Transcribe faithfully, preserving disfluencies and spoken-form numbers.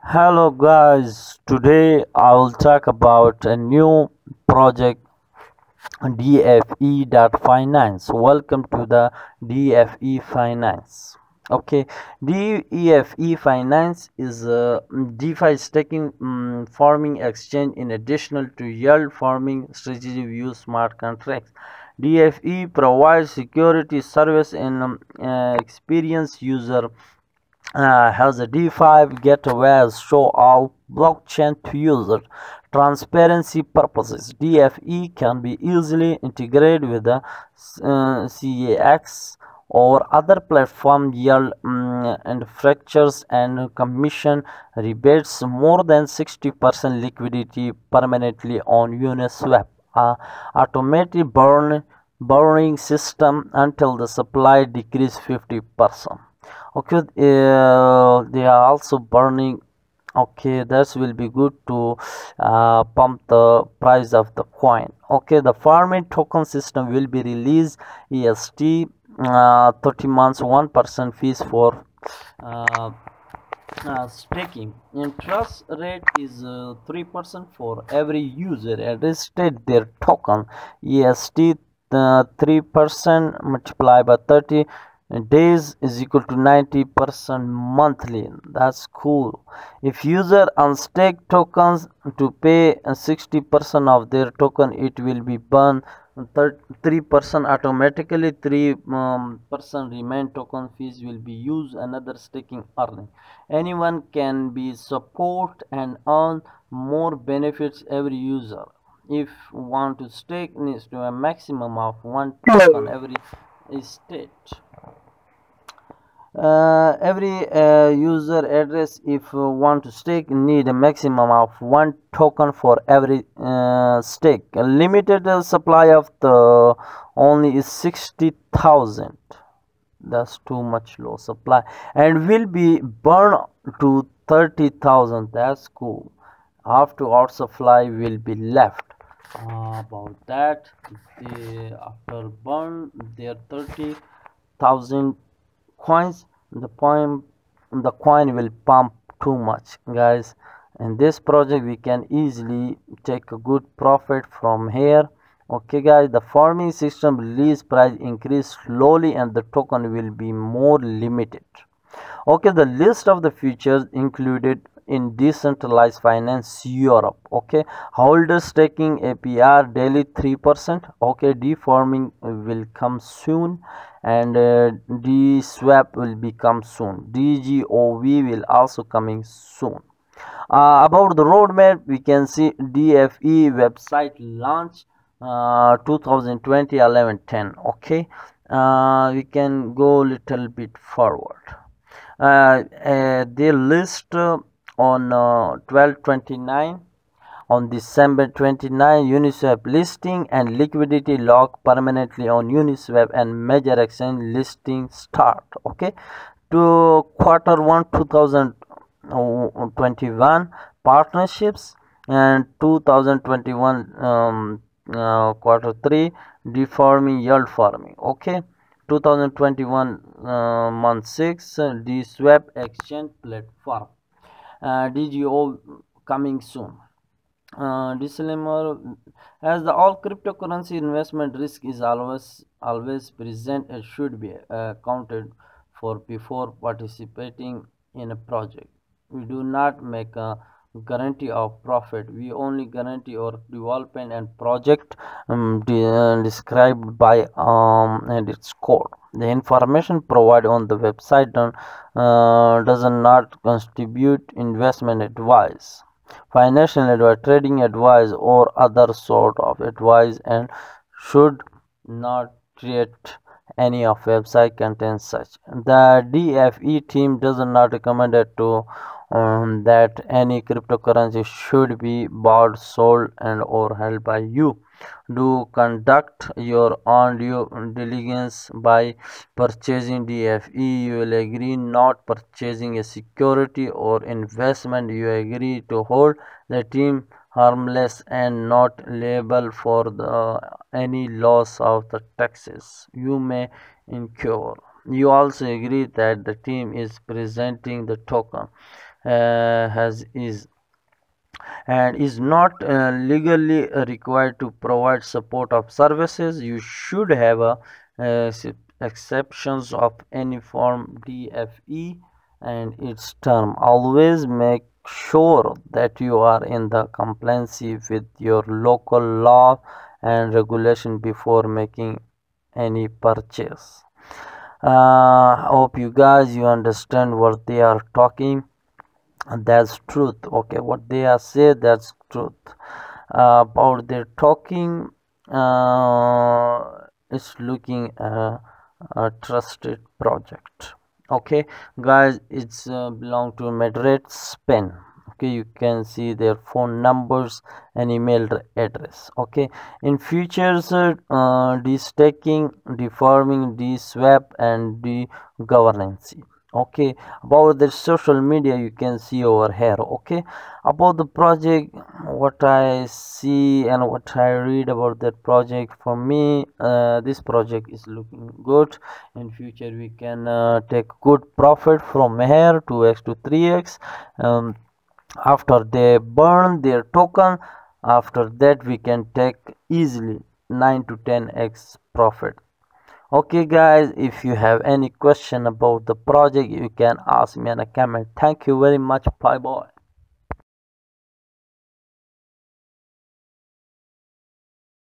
Hello guys, today I will talk about a new project D F E Finance. Welcome to the D F E Finance. Okay, D F E Finance is a DeFi staking um, farming exchange in additional to yield farming strategy view smart contracts. D F E provides security service and um, uh, experienced user uh, has a D five gateways show all blockchain to user transparency purposes. D F E can be easily integrated with the uh, C E X or other platform yield um, and fractures and commission rebates more than sixty percent liquidity permanently on Uniswap. Uh, automated burn borrowing system until the supply decrease fifty percent. Okay, uh, they are also burning. Okay, that will be good to uh, pump the price of the coin. Okay, the farming token system will be released E S T uh, thirty months, one percent fees for uh, uh, staking. Interest rate is uh, three percent for every user registered their token. E S T uh, three percent multiplied by thirty days is equal to ninety percent monthly. That's cool. If user unstake tokens to pay sixty percent of their token, it will be burned three percent automatically. three percent remain token fees will be used another staking earning. Anyone can be support and earn more benefits. Every user, if want to stake, needs to a maximum of one token every state. Uh, every uh, user address, if uh, want to stake, need a maximum of one token for every uh, stake. A limited uh, supply of the only is sixty thousand. That's too much low supply and will be burned to thirty thousand. That's cool. After out supply will be left. Uh, about that, they after burn their thirty thousand coins, the point the coin will pump too much, guys. In this project we can easily take a good profit from here. Okay guys, the farming system release price increase slowly and the token will be more limited. Okay, the list of the features included in decentralized finance Europe. Okay, holder staking A P R daily three percent. Okay, defarming will come soon and uh, D-swap will become soon. D G O V will also coming soon. Uh, about the roadmap, we can see D F E website launch uh, two thousand twenty eleven ten. Okay, uh, we can go little bit forward. Uh, uh, they list uh, on uh, twelve twenty-nine on December twenty-ninth Uniswap listing and liquidity lock permanently on Uniswap and major exchange listing start. Okay, to quarter one two thousand twenty-one partnerships and two thousand twenty-one um, uh, quarter three defarming yield farming. Okay, two thousand twenty-one uh, month six uh, D swap exchange platform. uh, D G O coming soon. Uh, disclaimer: as the all cryptocurrency investment risk is always always present, it should be uh, accounted for before participating in a project. We do not make a guarantee of profit. We only guarantee our development and project um, de uh, described by um, and its code. The information provided on the website don't, uh, does not constitute investment advice, financial advice, trading advice, or other sort of advice, and should not treat any of website contains such. The D F E team does not recommend it to um, that any cryptocurrency should be bought, sold, and or held by you. Do conduct your own due diligence by purchasing D F E. You will agree not purchasing a security or investment you agree to hold. The team harmless and not liable for the any loss of the taxes you may incur. You also agree that the team is presenting the token uh, has is and is not uh, legally uh, required to provide support of services. You should have a uh, exceptions of any form D F E and its term. Always make sure that you are in the compliance with your local law and regulation before making any purchase. uh, hope you guys you understand what they are talking. That's truth. Okay, what they are say, that's truth. Uh, about their talking, uh, it's looking uh, a trusted project. Okay guys, it's uh, belong to moderate spin. Okay, you can see their phone numbers and email address. Okay, in futures, uh, uh, de-staking, defarming, de-swap and de-governance. Okay, about the social media you can see over here. Okay, about the project, what I see and what I read about that project, for me uh, this project is looking good. In future we can uh, take good profit from here, two x to three x. Um, after they burn their token, after that we can take easily nine to ten x profit. Okay guys, if you have any question about the project, you can ask me in a comment. Thank you very much. Bye bye.